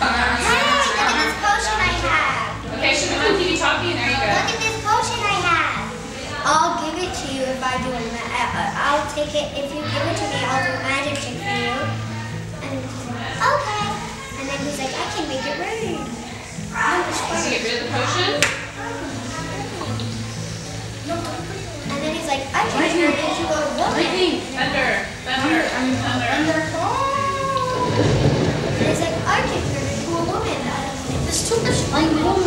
at this potion I have. Okay, should we continue talking? There you go. Look at this potion I have. I'll give it to you if I do it. I'll take it. If you give it to me, I'll do a magic trick for you. And okay. And then he's like, I can make it rain. Does he get rid of the potion? And then he's like, I can turn it into a woman. Thunder. Thunder. And he's like, I can turn it into a woman. There's too much language.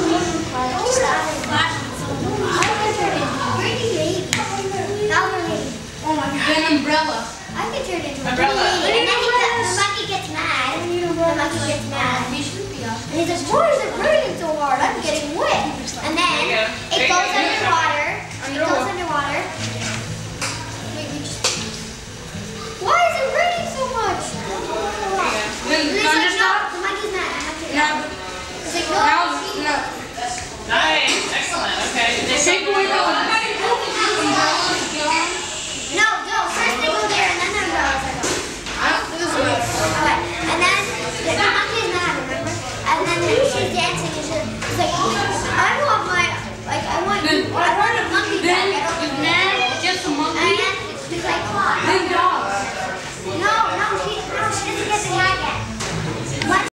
I can turn it into a pretty lady. Oh my God, an umbrella. I can turn it into a Umbrella. pretty lady. And then the monkey gets mad. The monkey gets mad. And he's like, why is it raining so hard? I'm getting wet. And then it goes underwater. It goes underwater. Why is it raining so much? And he's like, no, the monkey's mad. I have to go. He's like, no. Nice. Excellent. Okay. Take away the